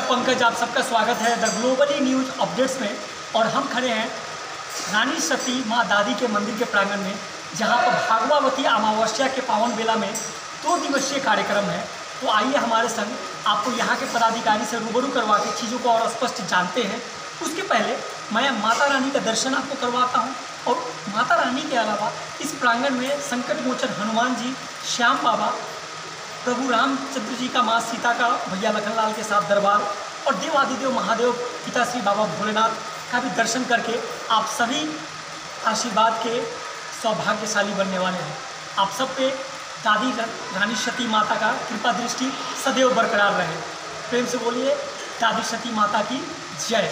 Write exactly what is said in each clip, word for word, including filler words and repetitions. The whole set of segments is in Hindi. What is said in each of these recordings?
पंकज, आप सबका स्वागत है द ग्लोबली न्यूज़ अपडेट्स में। और हम खड़े हैं रानी सती माँ दादी के मंदिर के प्रांगण में, जहाँ पर भागवावती अमावस्या के पावन बेला में दो दिवसीय कार्यक्रम है। तो आइए हमारे संग आपको यहाँ के पदाधिकारी से रूबरू करवा के चीज़ों को और स्पष्ट जानते हैं। उसके पहले मैं माता रानी का दर्शन आपको करवाता हूँ। और माता रानी के अलावा इस प्रांगण में संकट मोचन हनुमान जी, श्याम बाबा, प्रभु रामचंद्र जी का माँ सीता का भैया लखनलाल के साथ दरबार और देवादिदेव महादेव पिता श्री बाबा भोलेनाथ का भी दर्शन करके आप सभी आशीर्वाद के सौभाग्यशाली बनने वाले हैं। आप सब पे दादी रानी सती माता का कृपा दृष्टि सदैव बरकरार रहे। प्रेम से बोलिए दादी सती माता की जय।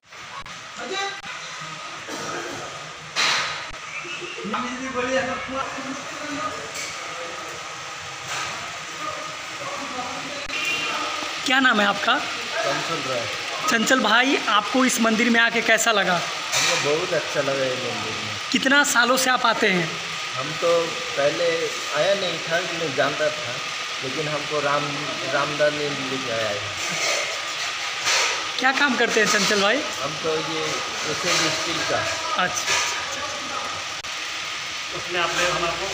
क्या नाम है आपका? चंचल राय। चंचल भाई, आपको इस मंदिर में आके कैसा लगा? हमको बहुत अच्छा लगा ये मंदिर में। कितना सालों से आप आते हैं? हम तो पहले आया नहीं था, मैं जानता था, लेकिन हमको राम रामदास ने लेके आया है। क्या काम करते हैं चंचल भाई? हम तो ये ऐसे स्टील का। अच्छा, उसने आपने हमारे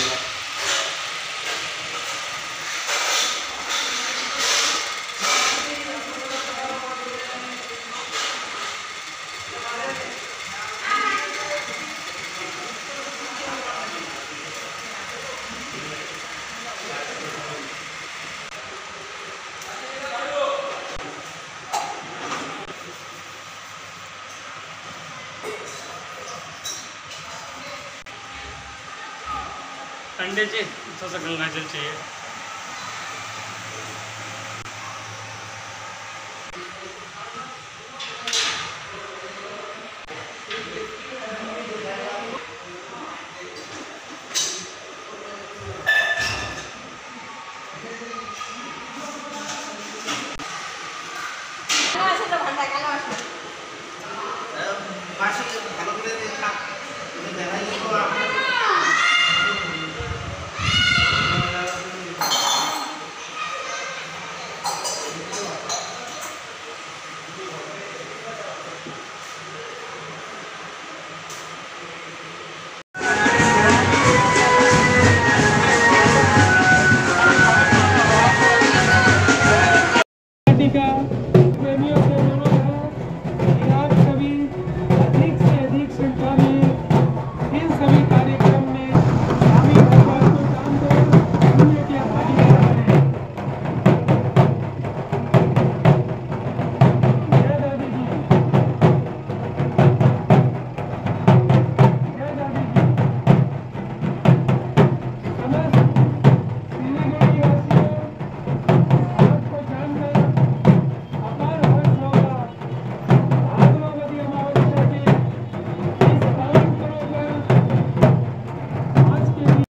अंडे जी थोड़ा सा गंगा जल चाहिए। का